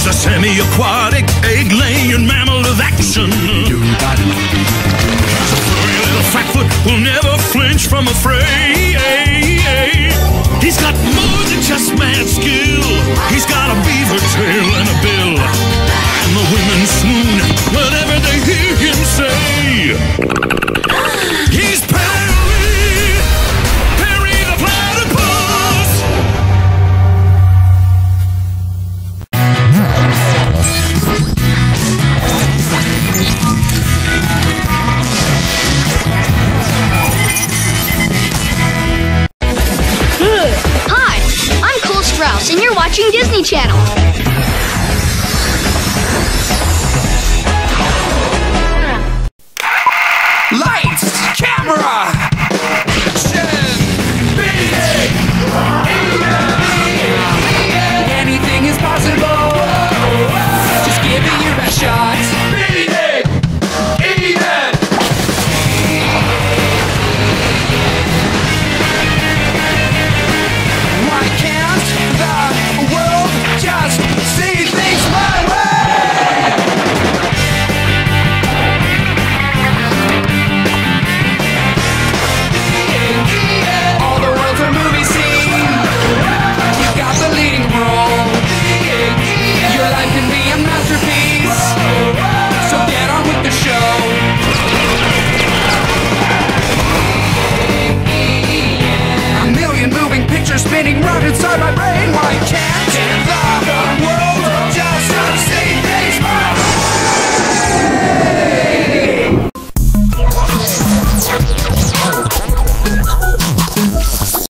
He's a semi-aquatic, egg-laying mammal of action. He's a furry little flatfoot who'll never flinch from a fray. He's got more than just mad skill. He's got a beaver tail and a bill. And the women swoon whenever they hear him say, he's Perry, Perry the platypus. Hi, I'm Cole Sprouse, and you're watching Disney Channel.